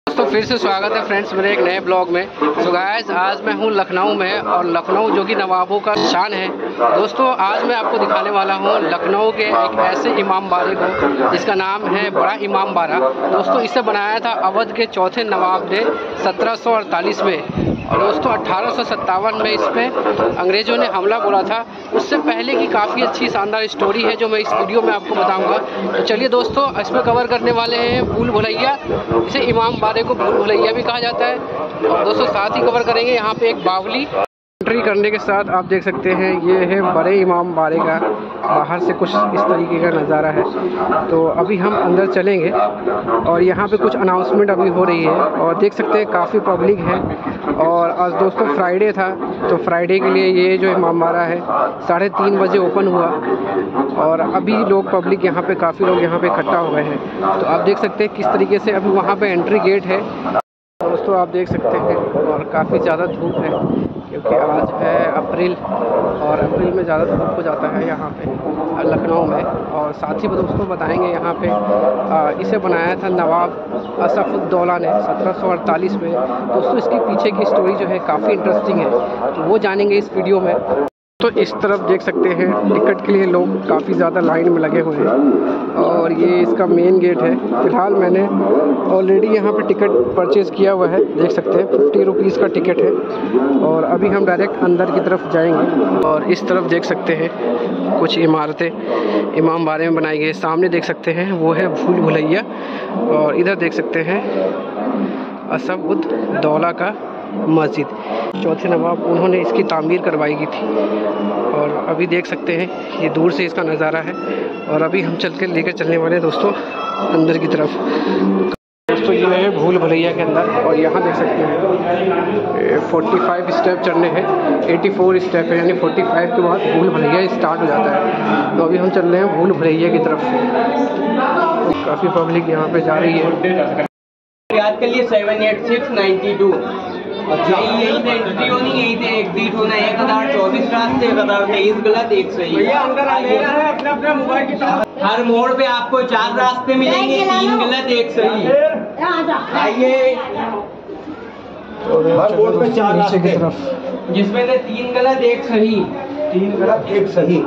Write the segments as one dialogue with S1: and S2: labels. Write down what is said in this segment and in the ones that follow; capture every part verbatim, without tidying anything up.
S1: तो फिर से स्वागत है फ्रेंड्स मेरे एक नए ब्लॉग में। तो गाइस आज मैं हूँ लखनऊ में, और लखनऊ जो कि नवाबों का शान है। दोस्तों आज मैं आपको दिखाने वाला हूँ लखनऊ के एक ऐसे इमाम बारे को जिसका नाम है बड़ा इमाम बारा। दोस्तों इसे बनाया था अवध के चौथे नवाब ने सत्रह सौ अड़तालीस में, और दोस्तों अठारह सौ सत्तावन में इस पर अंग्रेज़ों ने हमला बोला था। उससे पहले की काफ़ी अच्छी शानदार स्टोरी है जो मैं इस वीडियो में आपको बताऊंगा। तो चलिए दोस्तों इसमें कवर करने वाले हैं भूल भुलैया। इसे इमाम बारे को भूल भुलैया भी कहा जाता है। और दोस्तों साथ ही कवर करेंगे यहाँ पे एक बावली। एंट्री करने के साथ आप देख सकते हैं ये है बड़े इमाम बारे का बाहर से कुछ इस तरीके का नज़ारा है। तो अभी हम अंदर चलेंगे और यहाँ पे कुछ अनाउंसमेंट अभी हो रही है, और देख सकते हैं काफ़ी पब्लिक है। और आज दोस्तों फ्राइडे था, तो फ्राइडे के लिए ये जो इमाम बारा है साढ़े तीन बजे ओपन हुआ, और अभी लोग पब्लिक यहाँ पे काफ़ी लोग यहाँ पे इकट्ठा हो गए हैं। तो आप देख सकते हैं किस तरीके से अभी वहाँ पे एंट्री गेट है। दोस्तों आप देख सकते हैं, और काफ़ी ज़्यादा धूप है क्योंकि आज है अप्रैल, और अप्रैल में ज़्यादा धूप हो जाता है यहाँ पे लखनऊ में। और साथ ही दोस्तों बताएंगे यहाँ पे आ, इसे बनाया था नवाब असफुद्दौला ने सत्रह सौ अड़तालीस में। दोस्तों इसके पीछे की स्टोरी जो है काफ़ी इंटरेस्टिंग है, तो वो जानेंगे इस वीडियो में। तो इस तरफ देख सकते हैं टिकट के लिए लोग काफ़ी ज़्यादा लाइन में लगे हुए हैं, और ये इसका मेन गेट है। फ़िलहाल मैंने ऑलरेडी यहाँ पे टिकट परचेज़ किया हुआ है, देख सकते हैं फिफ्टी रुपीज़ का टिकट है। और अभी हम डायरेक्ट अंदर की तरफ जाएंगे। और इस तरफ देख सकते हैं कुछ इमारतें इमाम बारे में बनाई गई। सामने देख सकते हैं वो है भूल भुलैया, और इधर देख सकते हैं असफुद्दौला का मस्जिद। चौथे नवाब उन्होंने इसकी तामीर करवाई गई थी। और अभी देख सकते हैं ये दूर से इसका नज़ारा है, और अभी हम चल के लेकर चलने वाले हैं दोस्तों अंदर की तरफ। दोस्तों ये है भूल भुलैया के अंदर, और यहाँ देख सकते हैं पैंतालीस स्टेप चढ़ने हैं, चौरासी स्टेप है, यानी पैंतालीस के बाद भूल भुलैया स्टार्ट हो जाता है। तो अभी हम चल रहे हैं भूल भुलैया की तरफ। काफ़ी पब्लिक यहाँ पे जा रही है।
S2: याद कर लिए seven eight six ninety two. अच्छा यही से एंट्री होनी, यही से एग्जिट होना। एक हजार चौबीस रास्ते, एक हजार तेईस गलत, एक सही। अंदर है अपना अपना मोबाइल की। हर मोड़ पे आपको चार रास्ते मिलेंगे, तीन गलत एक सही। आइए
S3: हर मोड़ पे चार रास्ते की तरफ,
S2: जिसमें से तीन गलत एक सही।
S3: तीन गलत एक सही।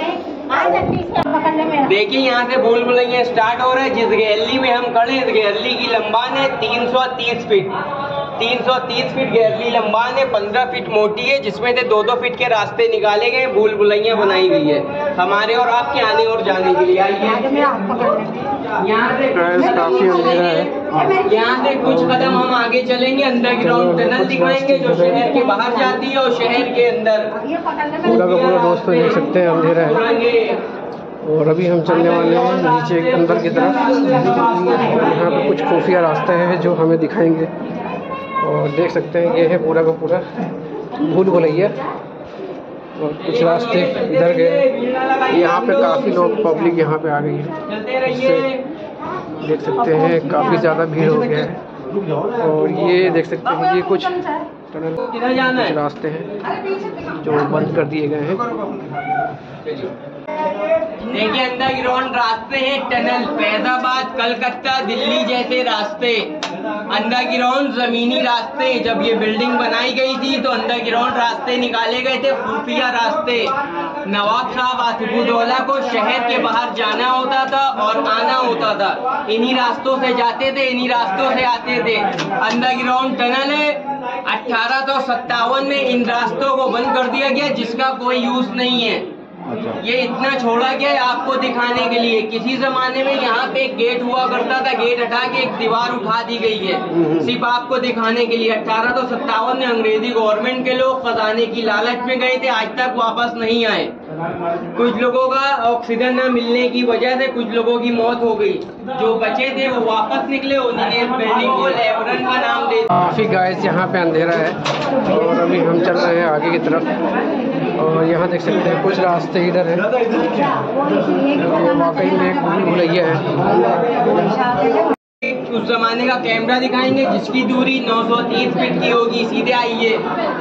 S2: देखिए यहाँ से भूल भुलैया स्टार्ट हो रहा है। जिस गैलरी में हम खड़े हैं इस गैलरी की लंबाई है तीन सौ तीस फीट। तीन सौ तीस फीट गैलरी लंबाई है, पंद्रह फीट मोटी है, जिसमें से दो दो फीट के रास्ते निकाले गए, भूल भुलैया बनाई गई है हमारे और आपके आने और जाने के लिए। आइए यहाँ से
S1: काफ़ी अंधेरा है।
S2: यहाँ से कुछ कदम हम आगे चलेंगे, अंडरग्राउंड टनल दिखाएंगे जो शहर के बाहर जाती है और शहर के अंदर
S1: पूरा का पूरा दोस्तों देख सकते हैं अंधेरा है। और अभी हम चलने वाले हैं नीचे अंदर की तरफ। यहाँ पे कुछ खुफिया रास्ता है जो हमें दिखाएंगे, और देख सकते हैं ये है पूरा का पूरा भूल भुलैया। और कुछ रास्ते इधर गए। यहाँ पे काफ़ी लोग पब्लिक यहाँ पे आ गई है, इससे देख सकते हैं काफ़ी ज़्यादा भीड़ हो गया है। और ये देख सकते हैं ये कुछ टनल कुछ रास्ते हैं जो बंद कर दिए गए हैं।
S2: देखिए अंडरग्राउंड रास्ते हैं, टनल, फैजाबाद, कलकत्ता, दिल्ली जैसे रास्ते। अंडरग्राउंड जमीनी रास्ते, जब ये बिल्डिंग बनाई गई थी तो अंडरग्राउंड रास्ते निकाले गए थे, खुफिया रास्ते। नवाब साहब आसिफुद्दौला को शहर के बाहर जाना होता था और आना होता था, इन्हीं रास्तों से जाते थे, इन्हीं रास्तों से आते थे। अंडरग्राउंड टनल है। अठारह सौ सत्तावन में इन रास्तों को बंद कर दिया गया, जिसका कोई यूज नहीं है। ये इतना छोड़ा गया है आपको दिखाने के लिए। किसी जमाने में यहाँ पे एक गेट हुआ करता था, गेट हटा के एक दीवार उठा दी गई है, सिर्फ आपको दिखाने के लिए। अठारह सौ सत्तावन में अंग्रेजी गवर्नमेंट के लोग खजाने की लालच में गए थे, आज तक वापस नहीं आए। कुछ लोगों का ऑक्सीजन न मिलने की वजह से कुछ लोगों की मौत हो गई, जो बचे थे वो वापस निकले, उन्होंने बिल्डिंग को लेबरन का नाम दे दिया।
S1: काफ़ी गाइस यहाँ पे अंधेरा है, और अभी हम चल रहे हैं आगे की तरफ। और यहाँ देख सकते हैं कुछ रास्ते इधर है, वाकई में एक भूल भुलैया है।
S2: उस जमाने का कैमरा दिखाएंगे जिसकी दूरी नौ सौ तीस फीट की होगी। सीधे आइए,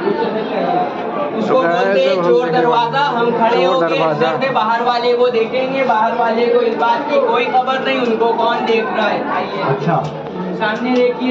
S2: उसको बोलते हैं चोर दरवाजा। हम खड़े होकर अंदर से बाहर वाले को देखेंगे, बाहर वाले को इस बात की कोई खबर नहीं उनको कौन देख रहा है। आइए,
S3: अच्छा
S2: सामने देखिए,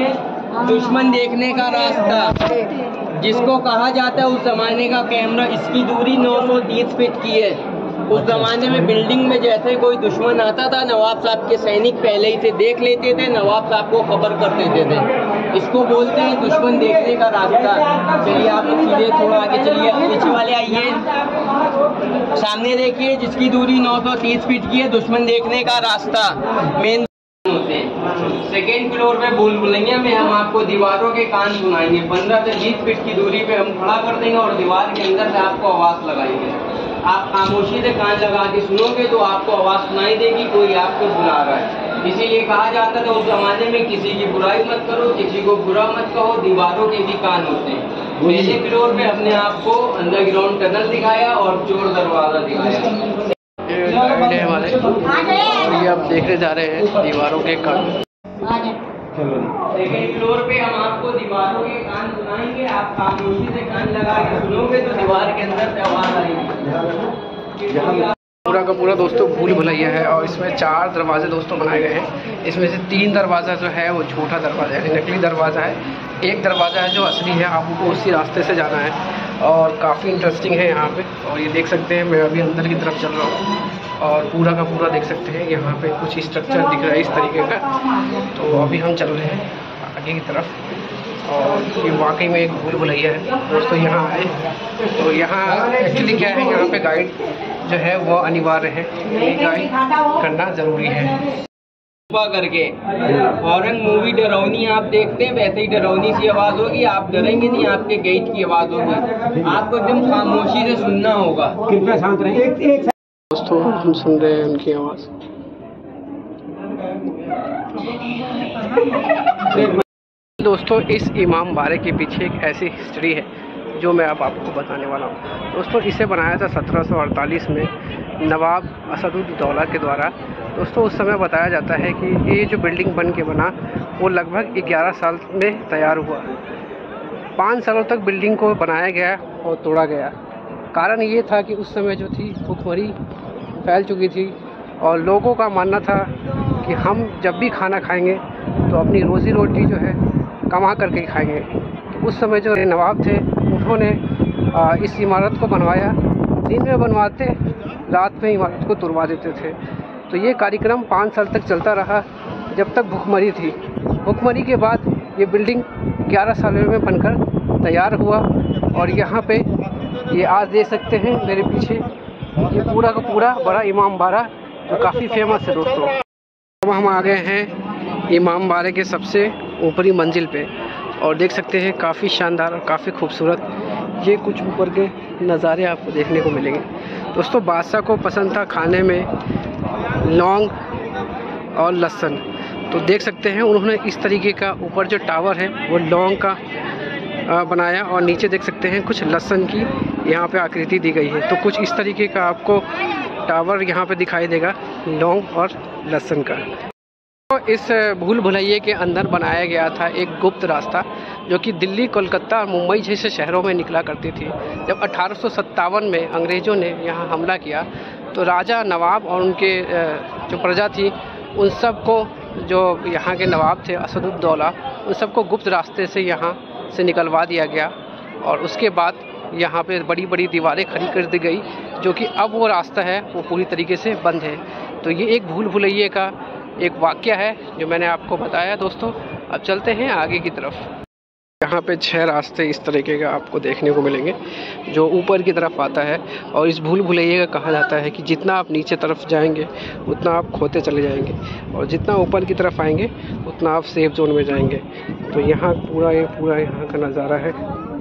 S2: दुश्मन देखने का रास्ता, जिसको कहा जाता है उस जमाने का कैमरा। इसकी दूरी नौ सौ तीस फीट की है। उस जमाने में बिल्डिंग में जैसे कोई दुश्मन आता था, नवाब साहब के सैनिक पहले ही से देख लेते थे, नवाब साहब को खबर कर देते थे। इसको बोलते हैं दुश्मन देखने का रास्ता। चलिए आप लोग सीधे थोड़ा आगे चलिए, पीछे वाले आइए, सामने देखिए, जिसकी दूरी नौ सौ तीस फीट की है, दुश्मन देखने का रास्ता। मेन सेकेंड फ्लोर पे भूल भुलैया में हम आपको दीवारों के कान सुनाएंगे। पंद्रह से बीस फीट की दूरी पे हम खड़ा कर देंगे और दीवार के अंदर से आपको आवाज लगाएंगे। आप खामोशी से कान लगा के सुनोगे तो आपको आवाज सुनाई देगी, कोई आपको बुला रहा है। इसीलिए कहा जाता था उस जमाने में किसी की बुराई मत करो, किसी को बुरा मत कहो, दीवारों के भी कान होते हैं। पहले फ्लोर पे अपने आपको अंडरग्राउंड टनल दिखाया और चोर दरवाजा दिखाया।
S1: ये हमारे और ये आप देखने जा रहे हैं दीवारों के कान।
S2: सेकेंड फ्लोर पे हम आपको दीवारों के कान सुनाएंगे। आप खामोशी से कान लगा के सुनोगे तो दीवार के अंदर से आवाज आएगी।
S1: पूरा का पूरा दोस्तों भूल भुलैया है और इसमें चार दरवाजे दोस्तों बनाए गए हैं। इसमें से तीन दरवाज़ा जो है वो छोटा दरवाज़ा है, नकली दरवाज़ा है। एक दरवाज़ा है जो असली है, आपको उसी रास्ते से जाना है और काफ़ी इंटरेस्टिंग है यहाँ पे। और ये देख सकते हैं, मैं अभी अंदर की तरफ चल रहा हूँ और पूरा का पूरा देख सकते हैं यहाँ पे कुछ स्ट्रक्चर दिख रहा है इस तरीके का। तो अभी हम चल रहे हैं आगे की तरफ और ये वाकई में एक भूल भुलैया है दोस्तों। यहाँ आए तो यहाँ एक्चुअली क्या है, यहाँ पे गाइड जो है वो अनिवार्य है, ये गाइड करना ज़रूरी है
S2: करके। हॉरर मूवी डरावनी आप देखते हैं, वैसे ही डरावनी सी आवाज़ होगी, आप डरेंगे नहीं, आपके गेट की आवाज़ होगी। आपको एकदम खामोशी से सुनना होगा।
S3: कृपया शांत रहें। एक एक
S1: दोस्तों हम सुन रहे हैं उनकी आवाज़। दोस्तों इस इमाम बारे के पीछे एक ऐसी हिस्ट्री है जो मैं अब आपको बताने वाला हूँ। दोस्तों इसे बनाया था सत्रह सौ अड़तालीस में नवाब असदुद्दौला के द्वारा। दोस्तों उस समय बताया जाता है कि ये जो बिल्डिंग बन के बना वो लगभग ग्यारह साल में तैयार हुआ। पाँच सालों तक बिल्डिंग को बनाया गया और तोड़ा गया। कारण ये था कि उस समय जो थी भुखमरी फैल चुकी थी और लोगों का मानना था कि हम जब भी खाना खाएंगे तो अपनी रोज़ी रोटी जो है कमा करके खाएंगे। तो उस समय जो नवाब थे उन्होंने इस इमारत को बनवाया। दिन में बनवाते, रात में इमारत को तुड़वा देते थे। तो ये कार्यक्रम पाँच साल तक चलता रहा जब तक भुखमरी थी। भुखमरी के बाद ये बिल्डिंग ग्यारह सालों में बनकर तैयार हुआ और यहाँ पे ये आज देख सकते हैं मेरे पीछे, ये पूरा का पूरा बड़ा इमाम बाड़ा जो काफ़ी फेमस है दोस्तों। अब हम आ गए हैं इमाम बाड़े के सबसे ऊपरी मंजिल पे और देख सकते हैं काफ़ी शानदार और काफ़ी खूबसूरत ये कुछ ऊपर के नज़ारे आपको देखने को मिलेंगे। दोस्तों बादशाह को पसंद था खाने में लौंग और लहसुन, तो देख सकते हैं उन्होंने इस तरीके का ऊपर जो टावर है वो लौंग का बनाया और नीचे देख सकते हैं कुछ लहसुन की यहाँ पे आकृति दी गई है। तो कुछ इस तरीके का आपको टावर यहाँ पे दिखाई देगा लौंग और लहसुन का। तो इस भूल भुलैया के अंदर बनाया गया था एक गुप्त रास्ता जो कि दिल्ली, कोलकाता और मुंबई जैसे शहरों में निकला करती थी। जब अठारह सौ सत्तावन में अंग्रेज़ों ने यहाँ हमला किया तो राजा नवाब और उनके जो प्रजा थी उन सब को, जो यहाँ के नवाब थे असदुद्दौला, उन सबको गुप्त रास्ते से यहाँ से निकलवा दिया गया और उसके बाद यहाँ पे बड़ी बड़ी दीवारें खड़ी कर दी गई जो कि अब वो रास्ता है वो पूरी तरीके से बंद है। तो ये एक भूल भुलैया का एक वाक़या है जो मैंने आपको बताया दोस्तों। अब चलते हैं आगे की तरफ। यहाँ पे छह रास्ते इस तरीके का आपको देखने को मिलेंगे जो ऊपर की तरफ आता है और इस भूल भुलैया का कहा जाता है कि जितना आप नीचे तरफ जाएंगे उतना आप खोते चले जाएंगे और जितना ऊपर की तरफ आएंगे उतना आप सेफ जोन में जाएंगे। तो यहाँ पूरा ये पूरा यहाँ का नज़ारा है।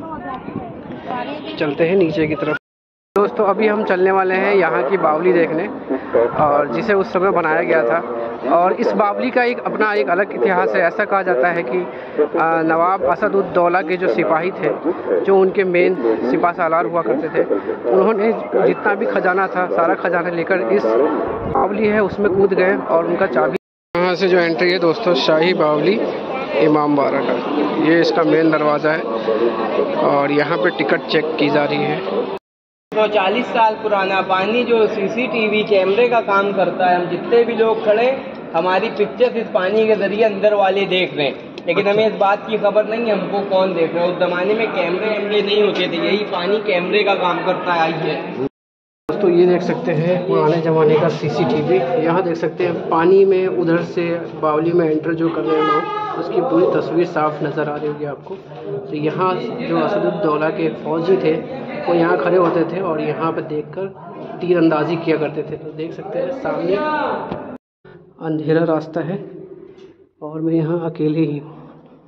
S1: चलते हैं नीचे की तरफ। दोस्तों अभी हम चलने वाले हैं यहाँ की बावली देखने और जिसे उस समय बनाया गया था। और इस बावली का एक अपना एक अलग इतिहास है। ऐसा कहा जाता है कि नवाब असदुद्दौला के जो सिपाही थे, जो उनके मेन सिपा सालार हुआ करते थे, उन्होंने जितना भी खजाना था सारा खजाना लेकर इस बावली है उसमें कूद गए और उनका चाबी। यहाँ से जो एंट्री है दोस्तों शाही बावली इमाम बाड़ा का, ये इसका मेन दरवाज़ा है और यहाँ पे टिकट चेक की जा रही है।
S2: तो चालीस साल पुराना पानी जो सीसीटीवी कैमरे का काम करता है। हम जितने भी लोग खड़े हमारी पिक्चर्स इस पानी के जरिए अंदर वाले देख रहे हैं। लेकिन हमें इस बात की खबर नहीं है हमको कौन देख रहा है। उस जमाने में कैमरे वैमरे नहीं होते थे, यही पानी कैमरे का काम करता आई है।
S1: दोस्तों ये देख सकते हैं पुराने ज़माने का सीसीटीवी। यहाँ देख सकते हैं पानी में उधर से बावली में एंटर जो कर रहे हैं लोग, उसकी पूरी तस्वीर साफ नज़र आ रही होगी आपको। तो यहाँ जो असदुद्दौला के फौजी थे वो यहाँ खड़े होते थे और यहाँ पर देखकर तीरंदाजी किया करते थे। तो देख सकते हैं सामने अंधेरा रास्ता है और मैं यहाँ अकेले ही हूँ।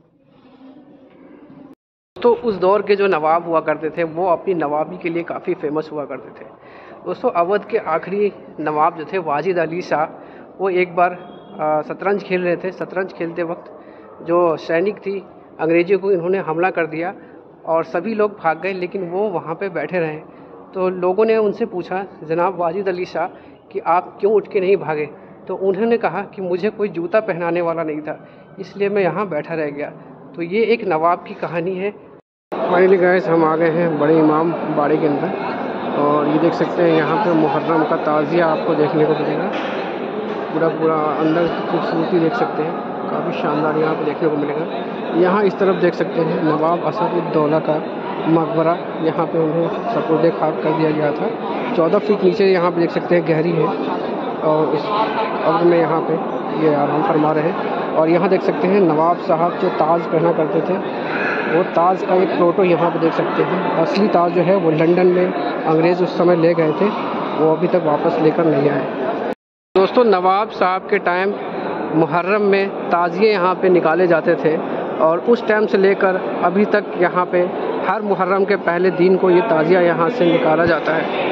S1: तो उस दौर के जो नवाब हुआ करते थे वो अपनी नवाबी के लिए काफ़ी फेमस हुआ करते थे। दोस्तों अवध के आखिरी नवाब जो थे वाजिद अली शाह, वो एक बार शतरंज खेल रहे थे। शतरंज खेलते वक्त जो सैनिक थी अंग्रेज़ियों को इन्होंने हमला कर दिया और सभी लोग भाग गए, लेकिन वो वहाँ पे बैठे रहे। तो लोगों ने उनसे पूछा, जनाब वाजिद अली शाह कि आप क्यों उठ के नहीं भागे? तो उन्होंने कहा कि मुझे कोई जूता पहनाने वाला नहीं था, इसलिए मैं यहाँ बैठा रह गया। तो ये एक नवाब की कहानी है। फाइनली गाइस हम आ गए हैं बड़े इमाम बाड़े के अंदर और ये देख सकते हैं यहाँ पे मुहर्रम का ताज़िया आपको देखने को मिलेगा। पूरा पूरा अंदर की खूबसूरती देख सकते हैं, काफ़ी शानदार यहाँ पे देखने को मिलेगा। यहाँ इस तरफ देख सकते हैं नवाब असदुद्दौला का मकबरा, यहाँ पे उन्हें सपुर्दे खाक कर दिया गया था। चौदह फीट नीचे यहाँ पे देख सकते हैं गहरी है और इस अब में यहाँ पे ये आराम फरमा रहे हैं। और यहाँ देख सकते हैं नवाब साहब जो ताज पहना करते थे वो ताज का एक फ़ोटो यहाँ पे देख सकते हैं। असली ताज जो है वो लंदन में अंग्रेज़ उस समय ले गए थे, वो अभी तक वापस लेकर नहीं आए। दोस्तों नवाब साहब के टाइम मुहर्रम में ताज़िए यहाँ पे निकाले जाते थे और उस टाइम से लेकर अभी तक यहाँ पे हर मुहर्रम के पहले दिन को ये ताज़िया यहाँ से निकाला जाता है।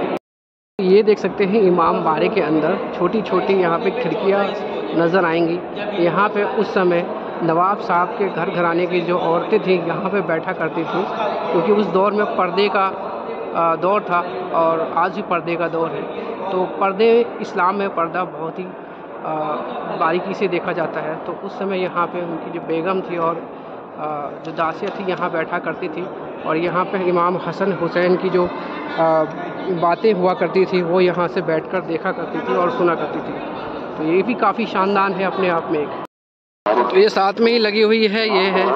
S1: ये देख सकते हैं इमाम बाड़े के अंदर छोटी छोटी यहाँ पे खिड़कियाँ नज़र आएंगी। यहाँ पे उस समय नवाब साहब के घर घराने की जो औरतें थीं यहाँ पे बैठा करती थी, क्योंकि उस दौर में पर्दे का दौर था और आज भी पर्दे का दौर है। तो पर्दे इस्लाम में पर्दा बहुत ही बारीकी से देखा जाता है। तो उस समय यहाँ पे उनकी जो बेगम थी और जो दासिया थी यहाँ बैठा करती थी और यहाँ पे इमाम हसन हुसैन की जो बातें हुआ करती थी वो यहाँ से बैठकर देखा करती थी और सुना करती थी। तो ये भी काफ़ी शानदार है अपने आप में एक। तो ये साथ में ही लगी हुई है, ये है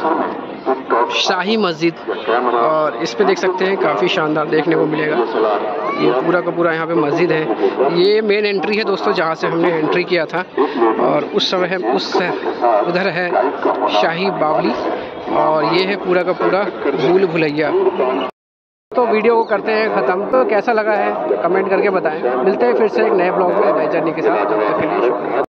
S1: शाही मस्जिद और इस पे देख सकते हैं काफ़ी शानदार देखने को मिलेगा। ये पूरा का पूरा यहाँ पे मस्जिद है। ये मेन एंट्री है दोस्तों जहाँ से हमने एंट्री किया था और उस समय है उस उधर है शाही बावली और ये है पूरा का पूरा भूल भुलैया। तो वीडियो को करते हैं ख़त्म। तो कैसा लगा है कमेंट करके बताएं। मिलते हैं फिर से एक नए ब्लॉग में नई जर्नी के साथ। तब तक के लिए शुक्रिया।